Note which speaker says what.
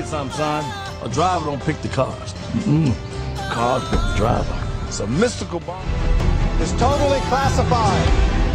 Speaker 1: something, son. A driver don't pick the cars. Cars pick the driver. It's a mystical bomb.
Speaker 2: It's totally classified.